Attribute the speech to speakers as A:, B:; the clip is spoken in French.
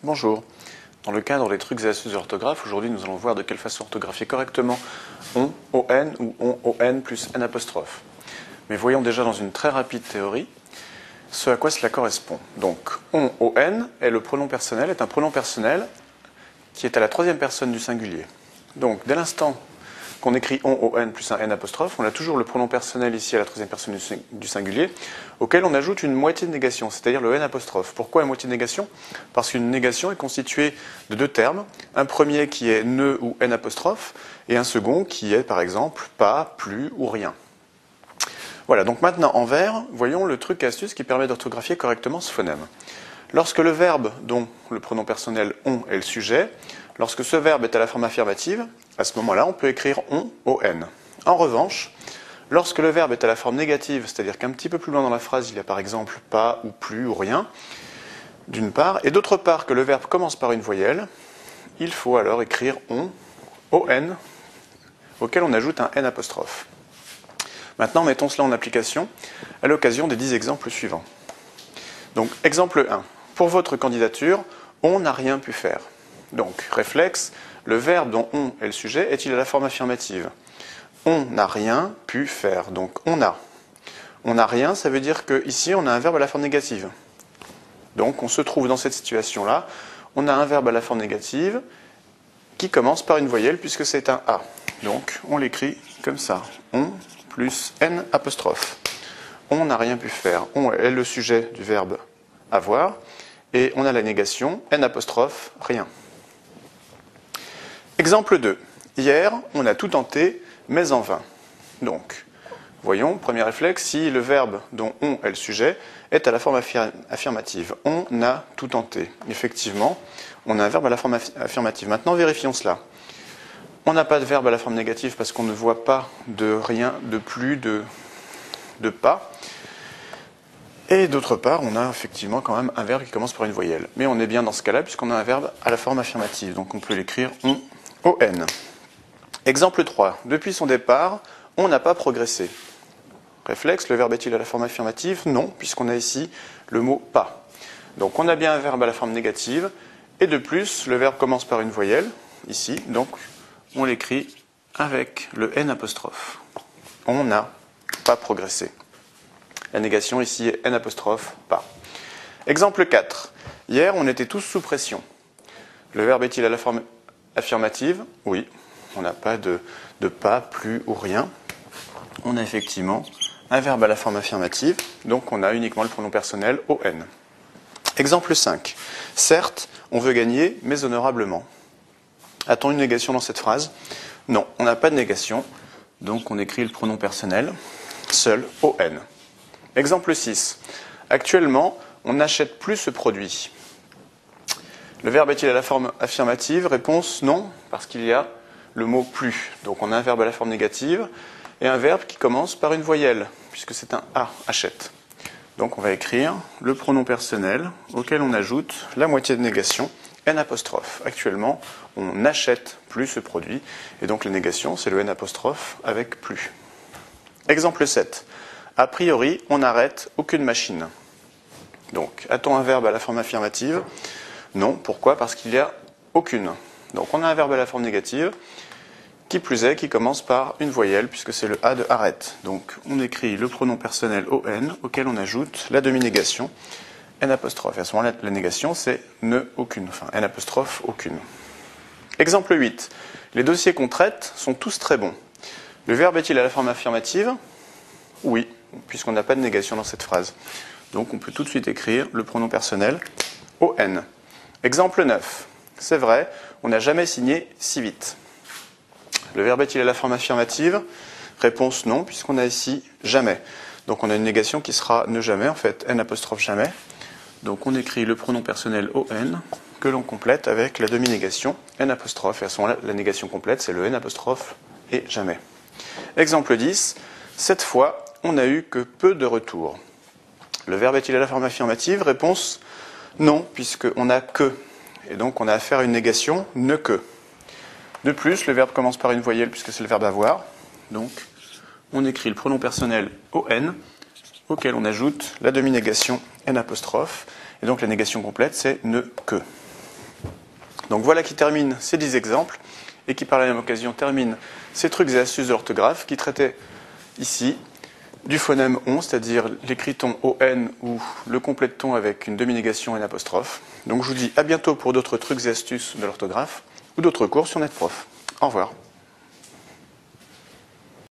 A: Bonjour. Dans le cadre des trucs et astuces de l'orthographe, aujourd'hui nous allons voir de quelle façon orthographier correctement on, ou on plus n apostrophe. Mais voyons déjà dans une très rapide théorie ce à quoi cela correspond. Donc on est le pronom personnel, est un pronom personnel qui est à la troisième personne du singulier. Donc dès l'instant qu'on écrit on plus un n apostrophe, on a toujours le pronom personnel ici à la troisième personne du singulier, auquel on ajoute une moitié de négation, c'est-à-dire le n apostrophe. Pourquoi la moitié de négation? Parce qu'une négation est constituée de deux termes, un premier qui est ne ou n apostrophe, et un second qui est par exemple pas, plus ou rien. Voilà, donc maintenant en vers, voyons le truc astuce qui permet d'orthographier correctement ce phonème. Lorsque le verbe dont le pronom personnel on est le sujet, lorsque ce verbe est à la forme affirmative, à ce moment-là, on peut écrire on. En revanche, lorsque le verbe est à la forme négative, c'est-à-dire qu'un petit peu plus loin dans la phrase, il y a par exemple pas ou plus ou rien, d'une part, et d'autre part que le verbe commence par une voyelle, il faut alors écrire on, auquel on ajoute un n apostrophe. Maintenant, mettons cela en application à l'occasion des 10 exemples suivants. Donc, exemple 1. Pour votre candidature, on n'a rien pu faire. Donc, réflexe, le verbe dont on est le sujet est-il à la forme affirmative? On n'a rien pu faire. Donc, on a. On n'a rien, ça veut dire qu'ici, on a un verbe à la forme négative. Donc, on se trouve dans cette situation-là. On a un verbe à la forme négative qui commence par une voyelle puisque c'est un A. Donc, on l'écrit comme ça. On plus n apostrophe. On n'a rien pu faire. On est le sujet du verbe avoir. Et on a la négation, n apostrophe, rien. Exemple 2. Hier, on a tout tenté, mais en vain. Donc, voyons, premier réflexe, si le verbe dont on est le sujet est à la forme affirmative. On a tout tenté. Effectivement, on a un verbe à la forme affirmative. Maintenant, vérifions cela. On n'a pas de verbe à la forme négative parce qu'on ne voit pas de rien, de plus, de pas. Et d'autre part, on a effectivement quand même un verbe qui commence par une voyelle. Mais on est bien dans ce cas-là puisqu'on a un verbe à la forme affirmative. Donc on peut l'écrire on. Exemple 3. Depuis son départ, on n'a pas progressé. Réflexe, le verbe est-il à la forme affirmative? Non, puisqu'on a ici le mot pas. Donc on a bien un verbe à la forme négative. Et de plus, le verbe commence par une voyelle, ici. Donc on l'écrit avec le n apostrophe. On n'a pas progressé. La négation ici est n apostrophe pas. Exemple 4. Hier, on était tous sous pression. Le verbe est-il à la forme affirmative? Oui. On n'a pas de pas, plus ou rien. On a effectivement un verbe à la forme affirmative, donc on a uniquement le pronom personnel on. Exemple 5. Certes, on veut gagner, mais honorablement. A-t-on une négation dans cette phrase? Non, on n'a pas de négation, donc on écrit le pronom personnel, seul on. Exemple 6. Actuellement, on n'achète plus ce produit. Le verbe est-il à la forme affirmative? Réponse non, parce qu'il y a le mot plus. Donc on a un verbe à la forme négative et un verbe qui commence par une voyelle, puisque c'est un A, achète. Donc on va écrire le pronom personnel auquel on ajoute la moitié de négation, n apostrophe. Actuellement, on n'achète plus ce produit, et donc la négation, c'est le n apostrophe avec plus. Exemple 7. A priori, on n'arrête aucune machine. Donc, a-t-on un verbe à la forme affirmative? Non. Pourquoi? Parce qu'il n'y a aucune. Donc, on a un verbe à la forme négative, qui plus est, qui commence par une voyelle, puisque c'est le A de arrête. Donc, on écrit le pronom personnel on, auquel on ajoute la demi-négation, n apostrophe. Et à ce moment-là, la négation, c'est ne aucune, enfin, n apostrophe aucune. Exemple 8. Les dossiers qu'on traite sont tous très bons. Le verbe est-il à la forme affirmative? Oui, puisqu'on n'a pas de négation dans cette phrase. Donc on peut tout de suite écrire le pronom personnel on. Exemple 9. C'est vrai, on n'a jamais signé si vite. Le verbe est-il à la forme affirmative? Réponse non, puisqu'on a ici jamais. Donc on a une négation qui sera ne jamais, en fait, n apostrophe jamais. Donc on écrit le pronom personnel on, que l'on complète avec la demi-négation n apostrophe. Et à ce moment-là, la négation complète, c'est le n apostrophe et jamais. Exemple 10. Cette fois, on n'a eu que peu de retours. Le verbe est-il à la forme affirmative? Réponse non, puisqu'on n'a que. Et donc on a affaire à une négation ne que. De plus, le verbe commence par une voyelle puisque c'est le verbe avoir. Donc on écrit le pronom personnel on, auquel on ajoute la demi-négation n apostrophe. Et donc la négation complète, c'est ne que. Donc voilà qui termine ces 10 exemples et qui par la même occasion termine ces trucs et astuces de l'orthographe qui traitaient ici du phonème on, c'est-à-dire l'écriton ON ou le compléton avec une demi-négation et une apostrophe. Donc je vous dis à bientôt pour d'autres trucs et astuces de l'orthographe ou d'autres cours sur NetProf. Au revoir.